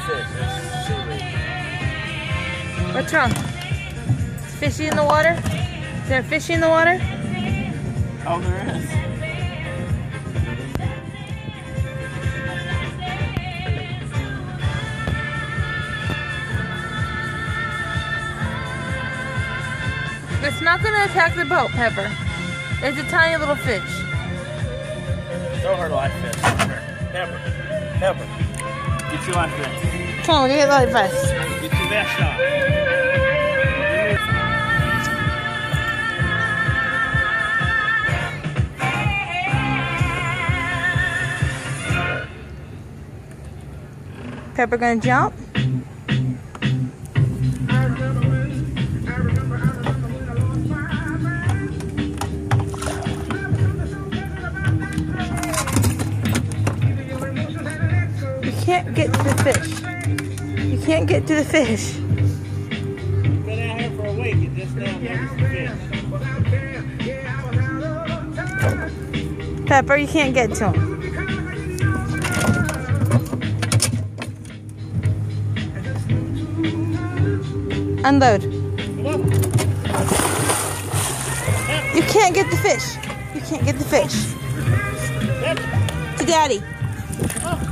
fish. It's seaweed. What's wrong? Is fishy in the water? Is there fishy in the water? Oh, there is. It's not going to attack the boat, Pepper. It's a tiny little fish. Show her live fish. Pepper. Pepper. Get your live fish. Come on, get live fish. Get your vest on. Pepper gonna jump. You can't get to the fish. You can't get to the fish. Been out here for a week and just now there's fish. Pepper, you can't get to him. Unload. You can't get the fish. You can't get the fish. To Daddy.